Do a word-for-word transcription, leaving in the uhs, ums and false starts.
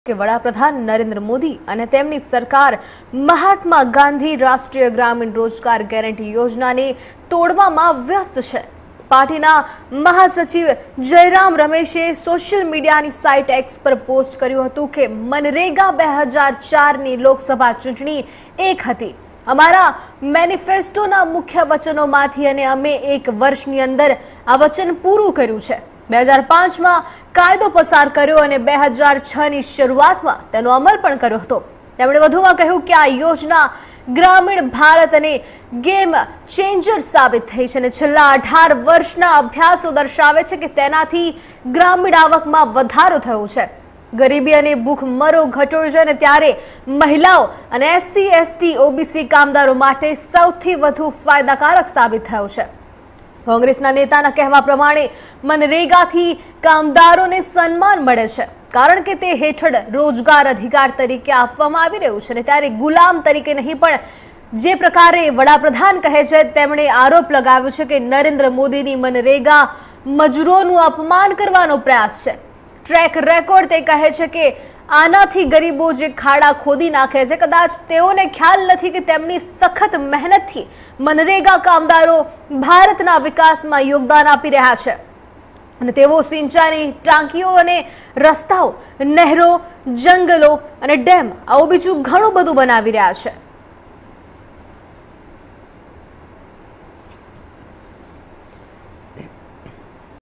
કે વડાપ્રધાન નરેન્દ્ર મોદી અને તેમની સરકાર મહાત્મા ગાંધી રાષ્ટ્રીય ગ્રામીણ રોજગાર ગેરંટી યોજનાને તોડવામાં વ્યસ્ત છે। પાર્ટીના મહાસચિવ જયરામ રમેશે સોશિયલ મીડિયાની સાઇટ એક્સ પર પોસ્ટ કર્યું હતું કે મનરેગા બે હજાર ચાર ની લોકસભા ચૂંટણી એક હતી। અમારા મેનિફેસ્ટોના મુખ્ય વચનોમાંથી અને અમે એક વર્ષની અંદર આ વચન પૂરું કર્યું છે। બે હજાર પાંચ માં કાયદો પસાર કર્યો અને બે હજાર છ ની શરૂઆતમાં તેનો અમલ પણ કર્યો હતો। તેમણે વધુમાં કહ્યું કે આ યોજના ગ્રામીણ ભારત અને ગેમ ચેન્જર સાબિત થઈ છે અને છેલ્લા અઢાર વર્ષના અભ્યાસો દર્શાવે છે કે તેનાથી ગ્રામીણ આવકમાં વધારો થયો છે। ગરીબી અને ભૂખમરો ઘટ્યો છે અને ત્યારે મહિલાઓ અને એસસી એસટી ઓબીસી કામદારો માટે સૌથી વધુ ફાયદાકારક સાબિત થયો છે। કોંગ્રેસના નેતાના કહેવા પ્રમાણે મનરેગાથી કામદારોને સન્માન મળે છે કારણ કે તે હેઠળ રોજગાર અધિકાર તરીકે આપવામાં આવી રહ્યું છે અને ત્યારે ગુલામ તરીકે નહીં પણ જે પ્રકારે વડાપ્રધાન કહે છે તેમણે આરોપ લગાવ્યો છે કે નરેન્દ્ર મોદીની મનરેગા મજૂરોનું અપમાન કરવાનો પ્રયાસ છે। ટ્રેક રેકોર્ડ તે કહે છે કે આનાથી ગરીબો જે ખાડા ખોદી નાખે છે કદાચ તેઓને ખ્યાલ નથી કે તેમની સખત મહેનતથી મનરેગા કામદારો ભારતના વિકાસમાં યોગદાન આપી રહ્યા છે અને તેઓ સિંચાઈની ટાંકીઓ અને રસ્તાઓ, નહેરો, જંગલો અને ડેમ આવું બીજું ઘણું બધું બનાવી રહ્યા છે।